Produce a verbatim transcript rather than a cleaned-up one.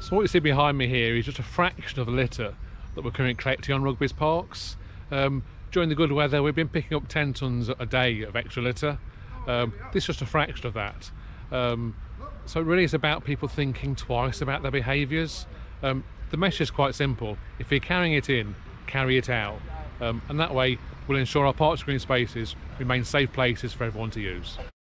So what you see behind me here is just a fraction of the litter that we're currently collecting on Rugby's parks. Um, during the good weather we've been picking up ten tonnes a day of extra litter. Um, this is just a fraction of that. Um, so it really is about people thinking twice about their behaviours. Um, the message is quite simple: if you're carrying it in, carry it out, um, and that way we'll ensure our parks and green spaces remain safe places for everyone to use.